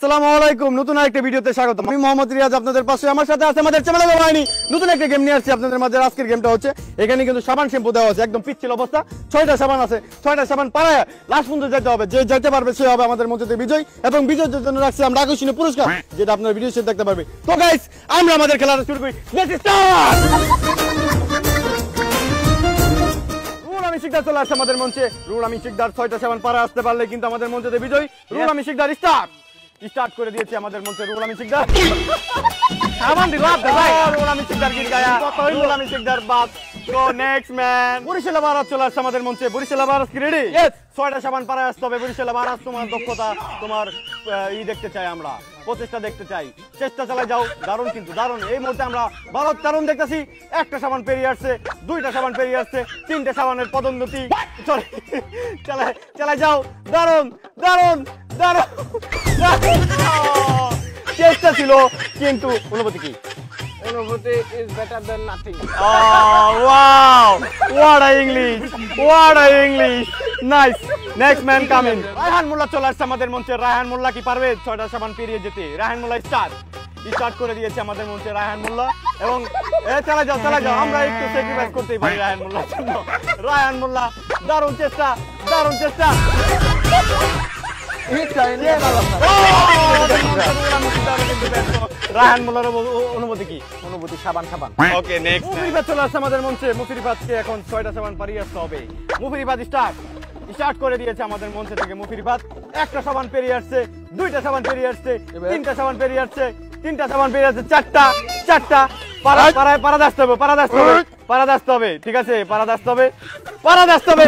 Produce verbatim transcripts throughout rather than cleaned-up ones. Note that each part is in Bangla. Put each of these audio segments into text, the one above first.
আসসালামু আলাইকুম, নতুন একটা ভিডিওতে স্বাগত। আমি মোহাম্মদ রিয়াজ, আপনাদের পাশে আমার সাথে আছে আমাদের চ্যানেলের বাহিনী। নতুন একটা গেম নিয়ে আসছি আপনাদের মাঝে। আজকের গেমটা হচ্ছে, এখানে কিন্তু সাবান শ্যাম্পু দেওয়া আছে, একদম পিচ্ছিল অবস্থা। ছয়টা সাবান আছে, ছয়টা সাবান পাড়ায় লাস্ট পর্যন্ত যেতে হবে। যে যেতে পারবে সে হবে আমাদের মধ্যে বিজয়, এবং বিজয়ীর জন্য রাখছি আমরা আকর্ষণীয় পুরস্কার, যেটা আপনার ভিডিও শেষে দেখতে পারবে। তো গাইস, আমরা আমাদের খেলাটা শুরু করি। Let's start. রুল আমি শিকদার চলে আসছে আমাদের মঞ্চে। রুল আমি শিকদার ছয়টা সাবান পাড়া আসতে পারলে কিন্তু আমাদের মঞ্চে বিজয়। রুল আমি শিকদার স্টার্ট স্টার্ট করে দিয়েছে আমাদের মঞ্চে। রুল আমি শিকদার সাবান দিল আপনি ভাই। রুল আমি শিকদার গির গায়া। রুল আমি শিকদার বাদ। তো নেক্সট ম্যান বরিশাল বারাত চলে আসছে আমাদের মঞ্চে। বরিশাল বারাত কি রেডি? यस। ছয়টা সাবান পাড়ায় আসতে হবে। বরিশাল বারাত, তোমার দক্ষতা, তোমার ই দেখতে চাই আমরা, প্রচেষ্টা দেখতে চাই। চেষ্টা চালাই যাও। দারুণ কিন্তু দারুণ। এই মুহূর্তে আমরা ভারত দারুণ দেখতেছি। একটা সাবান পেরিয়ে আসছে, দুইটা সাবান পেরিয়ে আসছে, তিনটা সাবানের পদোন্নতি চলে। চালাই চালাই যাও। দারুণ দারুণ দারুণ। চেষ্টা ছিল, কিন্তু অনুভূতি কি? অনুভূতি is better than nothing. Oh wow, what a English, what a English, nice. Next man coming. Raihan মোল্লা চলে আসছে আমাদের মঞ্চে। রায়হান মোল্লা কি পারবে ছয়টা সাবান পেরিয়ে যেতে? রায়হান মোল্লা স্টার্ট স্টার্ট করে দিয়েছে আমাদের মঞ্চে রায়হান মোল্লা। এবং এ চালা যাও চালা যাও, আমরা একটু স্যাক্রিফাইস করতেই পারি রায়হান মোল্লার জন্য। রায়হান মোল্লা দারুণ চেষ্টা, দারুণ চেষ্টা। রায়হান মোল্লার অনুমতি কি? অনুভূতি সাবান সাবান। Okay next. মুফিরিবাদ চলে আসছে আমাদের মঞ্চে। মুফিরিবাদকে এখন ছয়টা সাবান পারিয়ে আসতে হবে। মুফিরিবাদ স্টার্ট স্টার্ট করে দিয়েছে আমাদের মঞ্চ থেকে মুফিরিবাদ। একটা সাবান পেরিয়ে আসছে, দুইটা সাবান পেরিয়ে আসছে, তিনটা সাবান পেরিয়ে আসছে, তিনটা সাবান পেরিয়ে আসছে, চারটা চারটা পাড়া পাড়ায় পাড়া আসতে হবে, পাড়া আসতে হবে, পাড়া আসতে হবে। ঠিক আছে, পাড়া আসতে হবে, পাড়া আসতে হবে।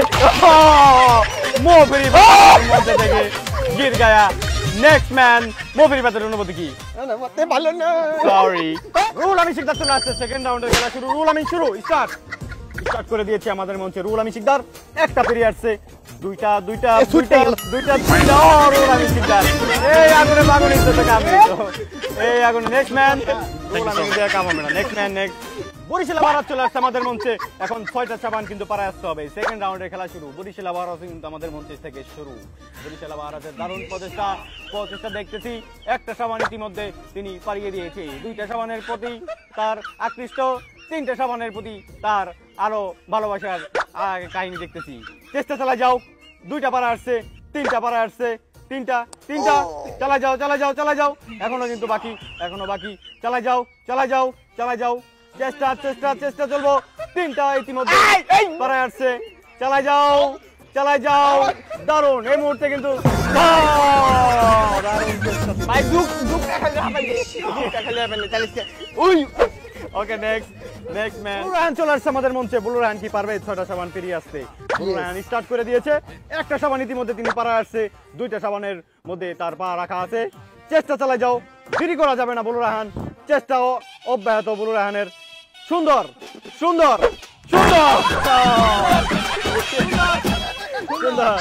মুফিরিবাদ মঞ্চ থেকে গির গায়া। নেক্সট ম্যান মুফিরিবাদের অনুমতি কি? অনুভূতি ভালো না। সরি। রুল আমি শিকদার চলে আসছে। সেকেন্ড রাউন্ডের খেলা শুরু। রুল আমি শুরু স্টার্ট স্টার্ট করে দিয়েছে আমাদের মঞ্চে। রুল আমি শিকদার একটা পেরিয়ে আসছে, দুইটা দুইটা দুইটা দুইটা দুইটা। ও রুল আমি শিকদার এই আগুনে বাগুনে তো কামে তো এই আগুনে। নেক্সট ম্যান রুল আমি দেয়া কাম হবে না। Next man next. বরিশাল বারাত চলে আসছে আমাদের মঞ্চে। এখন ছয়টা সাবান কিন্তু পাড়ায় আসতে হবে। সেকেন্ড রাউন্ডের খেলা শুরু। বরিশাল বারাত কিন্তু আমাদের মঞ্চ থেকে শুরু। বরিশাল বারাতের দারুণ প্রচেষ্টা প্রচেষ্টা দেখতেছি। একটা সাবান ইতিমধ্যে তিনি পাড়িয়ে দিয়েছে। দুইটা সাবানের প্রতি তার আকৃষ্ট, তিনটা সাবানের প্রতি তার আরো ভালোবাসার কাহিনী দেখতেছি। চেষ্টা চালা যাও। দুইটা পাড়া আসছে, তিনটা পাড়া আসছে, তিনটা তিনটা চালা যাও চালা যাও চালা যাও। এখনো কিন্তু বাকি, এখনো বাকি। চালা যাও চালা যাও চালা যাও। চেষ্টা চেষ্টা চেষ্টা চলবো। তিনটা ইতিমধ্যে পাড়ায় আসছে। চালা যাও চালা যাও। দারুণ। এই মুহূর্তে কিন্তু ভাই দুঃখ দুঃখ দেখালে হবে না। দুঃখ দেখালে হবে না। তাহলে উই। Okay next next man blue Raihan চলে আসছে আমাদের মঞ্চে। ব্লু রায়হান কি পারবে ছয়টা সাবান পেরিয়ে আসতে? ব্লু রায়হান স্টার্ট করে দিয়েছে। একটা সাবান ইতিমধ্যে তিনি পাড়া আসছে, দুইটা সাবানের মধ্যে তার পা রাখা আছে। চেষ্টা চালা যাও, দেরি করা যাবে না ব্লু রায়হান। চেষ্টা অব্যাহত ব্লু রায়হানের। সুন্দর সুন্দর সুন্দর সুন্দর।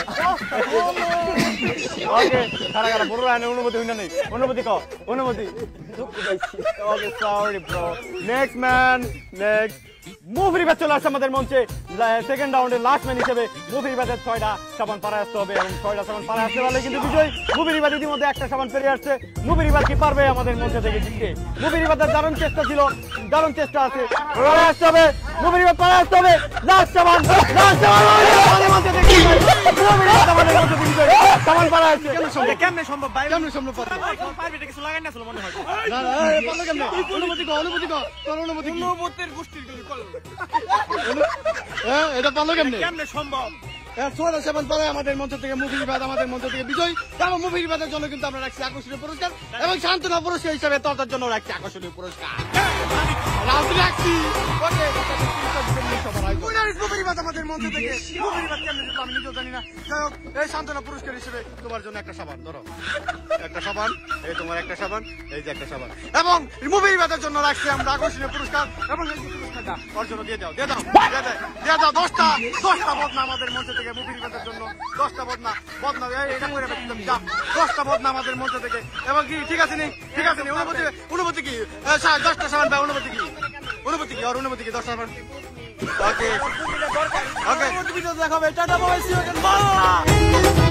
ওকে খারাপ খারাপ ব্লু রায়হানের অনুমতি হইনা নেই। অনুমতি ক অনুমতি। Okay sorry bro. Next man next. মুফিরিবাদ চলে আসছে আমাদের মঞ্চে। সেকেন্ড রাউন্ডের লাস্ট ম্যান হিসেবে মুফিরিবাদের ছয়টা সাবান পাড়ায় আসতে হবে, এবং ছয়টা সাবান পাড়ায় আসতে পারলে কিন্তু বিজয়। মুফিরিবাদ ইতিমধ্যে একটা সাবান পেরিয়ে আসছে। মুফিরিবাদ কি পারবে আমাদের মঞ্চ থেকে জিততে? মুফিরিবাদের দারুণ চেষ্টা ছিল, দারুণ চেষ্টা আছে। পাড়ায় আসতে হবে, মুফিরিবাদ পাড়ায় আসতে হবে। লাস্ট সাবান লাস্ট সাবান আমাদের মঞ্চ থেকে মুফিরিবাদ আমাদের মঞ্চ থেকে বিজয়। সাবান পাড়ায় আসছে। কেমনে সম্ভব ভাই? কেমনে সম্ভব? পারবে কিছু লাগাই না ছিল মনে হয়। না না এই পারলো কেমনে? অনুমতি ক অনুমতি ক তোর অনুমতি কি? অনুভূতির গোষ্ঠীর কিছু কল। হ্যাঁ এটা পারলো কেমনে? কেমনে সম্ভব? ছয়টা সাবান পাড়ায় আমাদের মঞ্চ থেকে মুফিরিবাদ আমাদের মঞ্চ থেকে বিজয়। এবং মুফিরিবাদের জন্য কিন্তু আমরা রাখছি আকর্ষণীয় পুরস্কার, এবং শান্তনা পুরস্কার হিসাবে তর্তার জন্য রাখছি আকর্ষণীয় পুরস্কার। রাখছি ওকে মুফিরিবাদ আমাদের মঞ্চ থেকে। মুফিরিবাদ কেমনে জিতলো আমি নিজেও জানি না। যাই হোক, এই শান্তনা পুরস্কার হিসেবে তোমার জন্য একটা সাবান ধরো। একটা সাবান, এই তোমার একটা সাবান, এই যে একটা সাবান। এবং মুফিরিবাদের জন্য রাখছি আমরা আকর্ষণীয় পুরস্কার, এবং এই পুরস্কারটা ওর জন্য দিয়ে দাও দিয়ে দাও দিয়ে দাও দিয়ে দাও। দশটা দশটা বদনা আমাদের মঞ্চ থেকে মুফিরিবাদের জন্য। দশটা বদনা বদনা এটা করে যা। দশটা বদনা আমাদের মঞ্চ থেকে। এবং কি ঠিক আছে নি? ঠিক আছে নি? অনুমতি অনুমতি কি? দশটা সাবান ভাই অনুমতি কি? অনুমতি কি? আর অনুমতি কি? দশটা সাবান। ওকে ওকে ভিডিও দেখাবে। Tata bye, see you again.